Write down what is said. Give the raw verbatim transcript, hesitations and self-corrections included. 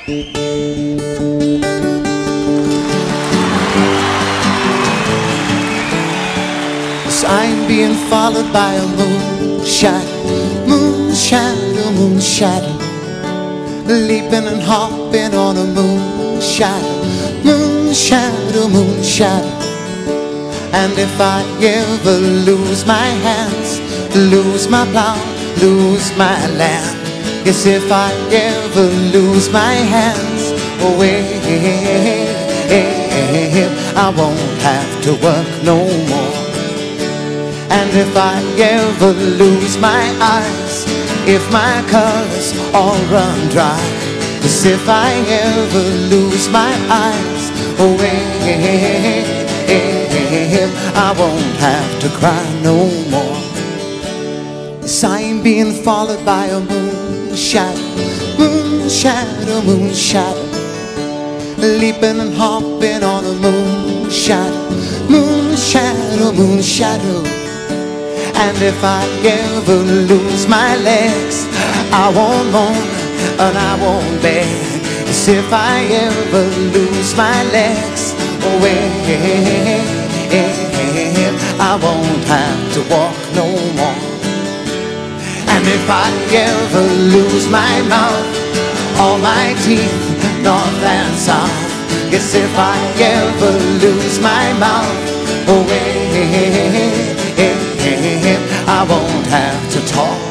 I'm being followed by a moon shadow, moon shadow, moon shadow, leaping and hopping on a moon shadow, moon shadow, moon shadow. And if I ever lose my hands, lose my plow, lose my land, yes, if I ever lose my hands, away, I won't have to work no more. And if I ever lose my eyes, if my colors all run dry, yes, if I ever lose my eyes, away, I won't have to cry no more. Yes, I'm being followed by a moon shadow, moon shadow, moon shadow, leaping and hopping on a moon shadow, moon shadow, moon shadow. And if I ever lose my legs, I won't moan and I won't beg. Yes, if I ever lose my legs, away, I won't have to walk no more. And if I ever lose my mouth, all my teeth, north and south, yes, if I ever lose my mouth, away, I won't have to talk